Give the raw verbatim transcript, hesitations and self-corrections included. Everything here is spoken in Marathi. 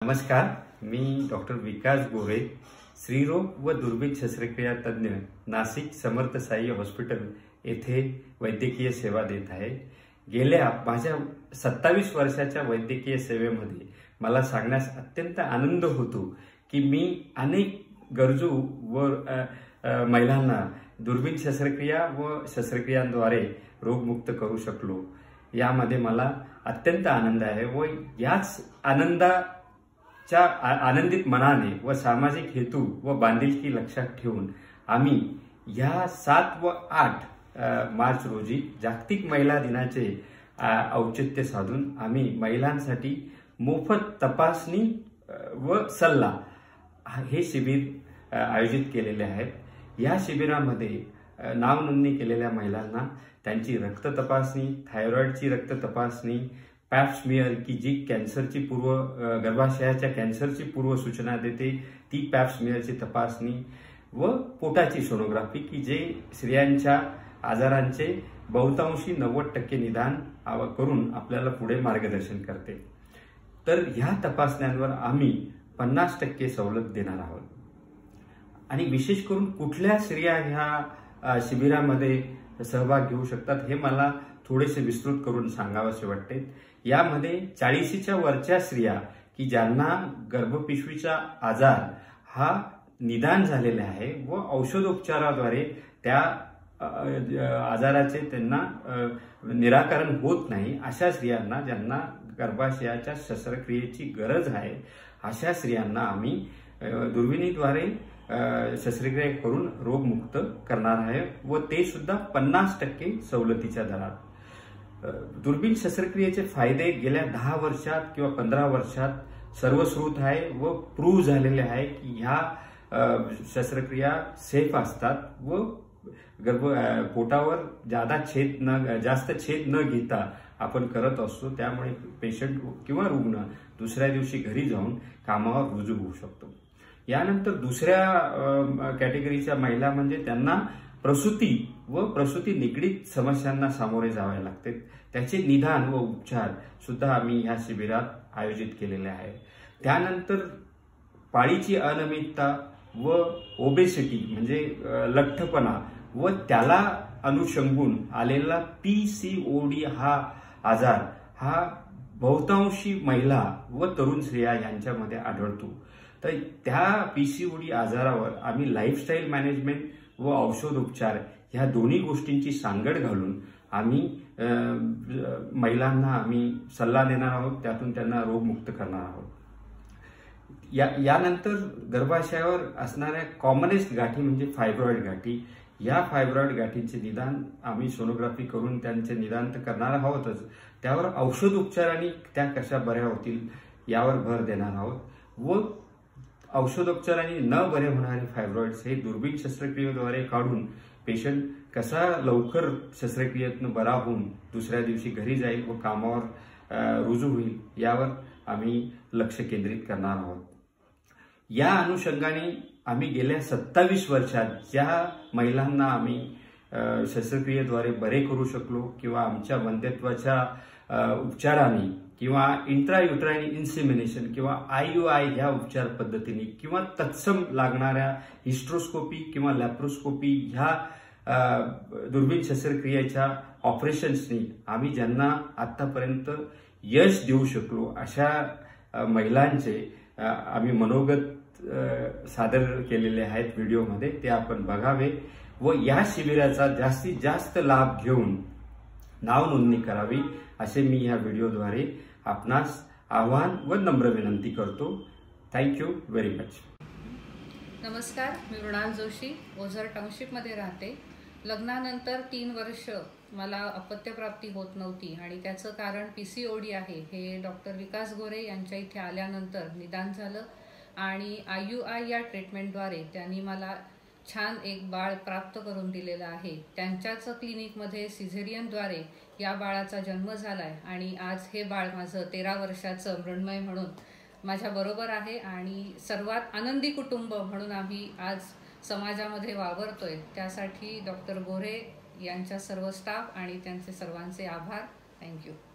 नमस्कार, मी डॉक्टर विकास गोरे, स्त्रीरोग व दुर्बीण शस्त्रक्रिया तज्ञ, नाशिक समर्थ साई हॉस्पिटल येथे वैद्यकीय सेवा देत आहे। गेल्या माझ्या सत्तावीस वर्षाच्या वैद्यकीय सेवेमध्ये मला सांगण्यास अत्यंत आनंद होतो की मी अनेक गरजू व महिलांना दुर्बीण शस्त्रक्रिया व शस्त्रक्रियांद्वारे रोगमुक्त करू शकलो। यामध्ये मला अत्यंत आनंद आहे व याच आनंदाच्या आनंदित मनाने व सामाजिक हेतू व बांधिलकी लक्षात ठेवून आम्ही या सात व आठ मार्च रोजी जागतिक महिला दिनाचे औचित्य साधून आम्ही महिलांसाठी मोफत तपासणी व सल्ला हे शिबिर आयोजित केलेले आहे। या शिबिरामध्ये नाव नोंदणी केलेल्या महिलांना त्यांची रक्त तपासणी, थायरॉइडची रक्त तपासणी, पॅप स्मिअर की जी कॅन्सरची पूर्व गर्भाशयाच्या कॅन्सरची पूर्व सूचना देते ती पॅप स्मिअरची तपासणी व पोटाची सोनोग्राफी की जे स्त्रियांच्या आजारांचे बहुतांशी नव्वद टक्के निदान करून आपल्याला पुढे मार्गदर्शन करते। तर ह्या तपासण्यांवर आम्ही पन्नास टक्के सवलत देणार आहोत आणि विशेष करून कुठल्या स्त्रिया ह्या शिबिरामध्ये सहभाग घेऊ शकतात हे मला थोडेसे विस्तृत करून सांगावेसे वाटते। यामध्ये चाळीशीच्या वरच्या स्त्रिया की ज्यांना गर्भपिशवीचा आजार हा निदान झालेला आहे व औषधोपचाराद्वारे त्या आजाराचे त्यांना निराकरण होत नाही, अशा स्त्रियांना ज्यांना गर्भाशयाच्या शस्त्रक्रियेची गरज आहे अशा स्त्रियांना आम्ही दुर्बिणीद्वारे शस्त्रक्रिया करून रोगमुक्त करणार आहे व ते सुद्धा पन्नास टक्के सवलतीच्या दरात। दुर्बीण शस्त्रक्रियेचे फायदे गेल्या दहा वर्षात किंवा पंधरा वर्षात सर्वश्रुत आहे व प्रूव्ह झालेले आहे की ह्या शस्त्रक्रिया सेफ असतात व गर्भ पोटावर ज्यादा छेद न जास्त छेद न घेता आपण करत असतो। त्यामुळे पेशंट किंवा रुग्ण दुसऱ्या दिवशी घरी जाऊन कामावर रुजू होऊ शकतो। यानंतर दुसऱ्या कॅटेगरीच्या महिला म्हणजे त्यांना प्रसूती व प्रसूती निगडीत समस्यांना सामोरे जावे लागते, त्याचे निदान व उपचार सुद्धा आम्ही या शिबिरात आयोजित केलेले आहे। त्यानंतर पाळीची अनियमितता व ओबेसिटी म्हणजे लठ्ठपणा व त्याला अनुषंगून आलेला पीसीओडी हा आजार हा बहुतांशी महिला व तरुण स्त्रिया यांच्यामध्ये आढळतो। तर त्या पीसीओडी आजारावर आम्ही लाईफस्टाईल मॅनेजमेंट व औषधोपचार ह्या दोन्ही गोष्टींची सांगड घालून आम्ही महिलांना आम्ही सल्ला देणार आहोत, त्यातून त्यांना रोगमुक्त करणार आहोत। या यानंतर गर्भाशयावर असणाऱ्या कॉमनेस्ट गाठी म्हणजे फायब्रॉइड गाठी, या फायब्रॉइड गाठींचे निदान आम्ही सोनोग्राफी करून त्यांचे निदान तर करणार आहोतच, त्यावर औषधोपचारांनी त्या कशा बऱ्या होतील यावर भर देणार आहोत व औषधोपचारांनी न बरे होणारे फायब्रॉइड्स हे दुर्बीण शस्त्रक्रियेद्वारे काढून पेशंट कसा लवकर शस्त्रक्रियेतून बरा होऊन दुसऱ्या दिवशी घरी जाईल व कामावर रुजू होईल यावर आम्ही लक्ष केंद्रित करणार आहोत। या अनुषंगाने आम्ही गेल्या सत्तावीस वर्षात ज्या महिलांना आम्ही शस्त्रक्रियेद्वारे बरे करू शकलो किंवा आमच्या वंध्यत्वाच्या उपचाराने किंवा इंट्रायुट्राइन इन्सेमिनेशन किंवा आययुआय ह्या उपचार पद्धतीने किंवा तत्सम लागणाऱ्या हिस्ट्रोस्कोपी किंवा लॅप्रोस्कोपी ह्या दुर्बीण शस्त्रक्रियेच्या ऑपरेशन्सनी आम्ही ज्यांना आतापर्यंत यश देऊ शकलो अशा महिलांचे आम्ही मनोगत सादर केलेले आहेत व्हिडिओमध्ये, ते आपण बघावे व या शिबिराचा जास्तीत जास्त लाभ घेऊन नाव नोंदणी करावी असे मी या व्हिडिओद्वारे आपणास आवाहन व नम्र विनंती करतो। Thank you very much. नमस्कार, मी मृणाल जोशी, ओझर टाउनशिपमध्ये राहते। लग्नानंतर तीन वर्ष मला अपत्यप्राप्ती होत नव्हती आणि त्याचं कारण पीसीओडी आहे हे डॉक्टर विकास गोरे यांच्या इथे आल्यानंतर निदान झालं आणि आययुआय या ट्रीटमेंटद्वारे त्यांनी मला छान एक बाळ प्राप्त करून दिलेलं आहे। त्यांच्याच क्लिनिकमध्ये सिझेरियनद्वारे या बाळाचा जन्म झालाय आणि आज हे बाळ माझं तेरा वर्षाचं मृण्मय म्हणून माझ्याबरोबर आहे आणि सर्वात आनंदी कुटुंब म्हणून आम्ही आज समाजामध्ये वावरतोय। त्यासाठी डॉक्टर गोरे यांच्या सर्व स्टाफ आणि त्यांचे सर्वांचे आभार। थँक्यू।